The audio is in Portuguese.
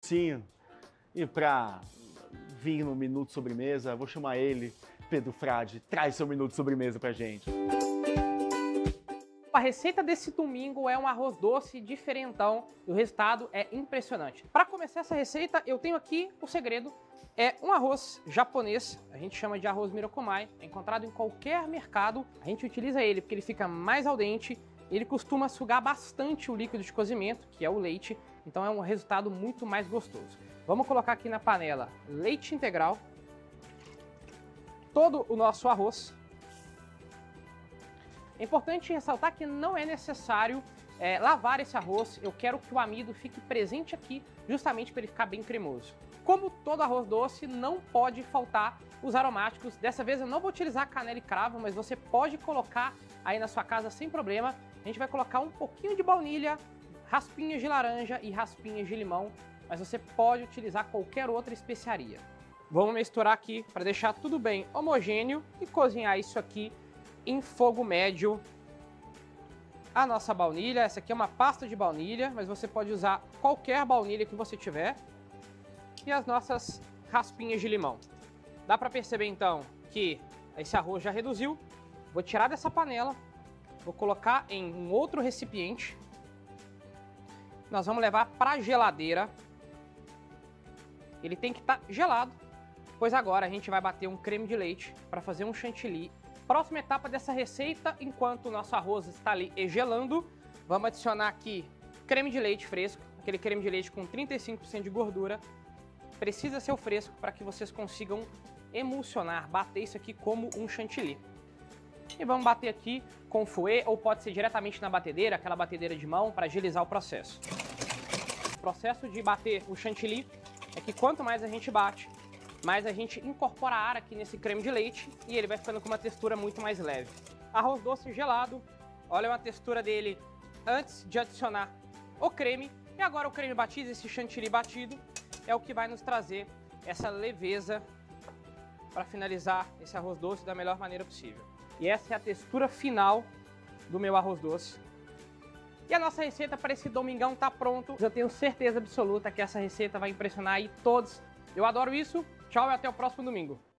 docinho. E para vir no Minuto Sobremesa, vou chamar ele, Pedro Frade. Traz seu Minuto Sobremesa pra gente. A receita desse domingo é um arroz doce diferentão e o resultado é impressionante. Para começar essa receita, eu tenho aqui o segredo. É um arroz japonês, a gente chama de arroz mirokomai, é encontrado em qualquer mercado. A gente utiliza ele porque ele fica mais al dente, ele costuma sugar bastante o líquido de cozimento, que é o leite, então é um resultado muito mais gostoso. Vamos colocar aqui na panela leite integral, todo o nosso arroz. É importante ressaltar que não é necessário lavar esse arroz, eu quero que o amido fique presente aqui, justamente para ele ficar bem cremoso. Como todo arroz doce, não pode faltar os aromáticos. Dessa vez eu não vou utilizar canela e cravo, mas você pode colocar aí na sua casa sem problema. A gente vai colocar um pouquinho de baunilha, raspinhas de laranja e raspinhas de limão, mas você pode utilizar qualquer outra especiaria. Vamos misturar aqui para deixar tudo bem homogêneo e cozinhar isso aqui em fogo médio. A nossa baunilha, essa aqui é uma pasta de baunilha, mas você pode usar qualquer baunilha que você tiver. E as nossas raspinhas de limão. Dá para perceber então que esse arroz já reduziu. Vou tirar dessa panela, vou colocar em um outro recipiente. Nós vamos levar para a geladeira. Ele tem que estar gelado, pois agora a gente vai bater um creme de leite para fazer um chantilly. Próxima etapa dessa receita, enquanto o nosso arroz está ali gelando, vamos adicionar aqui creme de leite fresco, aquele creme de leite com 35% de gordura. Precisa ser o fresco para que vocês consigam emulsionar, bater isso aqui como um chantilly. E vamos bater aqui com fouet, ou pode ser diretamente na batedeira, aquela batedeira de mão, para agilizar o processo. O processo de bater o chantilly é que quanto mais a gente bate, mais a gente incorpora ar aqui nesse creme de leite e ele vai ficando com uma textura muito mais leve. Arroz doce gelado, olha a textura dele antes de adicionar o creme. E agora o creme batido, esse chantilly batido, é o que vai nos trazer essa leveza para finalizar esse arroz doce da melhor maneira possível. E essa é a textura final do meu arroz doce. E a nossa receita para esse domingão tá pronto. Eu tenho certeza absoluta que essa receita vai impressionar aí todos. Eu adoro isso. Tchau e até o próximo domingo.